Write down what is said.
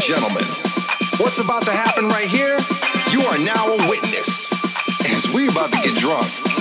gentlemen, what's about to happen right here, you are now a witness. As we about to get drunk.